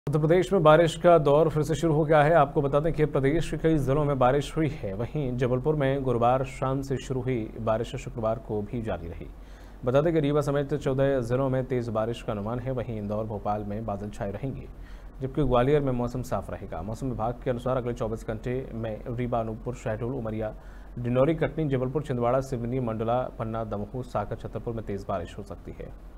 उत्तर प्रदेश में बारिश का दौर फिर से शुरू हो गया है। आपको बता दें कि प्रदेश के कई जिलों में बारिश हुई है। वहीं जबलपुर में गुरुवार शाम से शुरू हुई बारिश शुक्रवार को भी जारी रही। बता दें कि रीवा समेत 14 जिलों में तेज बारिश का अनुमान है। वहीं इंदौर भोपाल में बादल छाए रहेंगे, जबकि ग्वालियर में मौसम साफ रहेगा। मौसम विभाग के अनुसार अगले 24 घंटे में रीवा, अनूपपुर, शहडोल, उमरिया, डिंडौरी, कटनी, जबलपुर, छिंदवाड़ा, सिवनी, मंडला, पन्ना, दमोह, सागर, छतरपुर में तेज बारिश हो सकती है।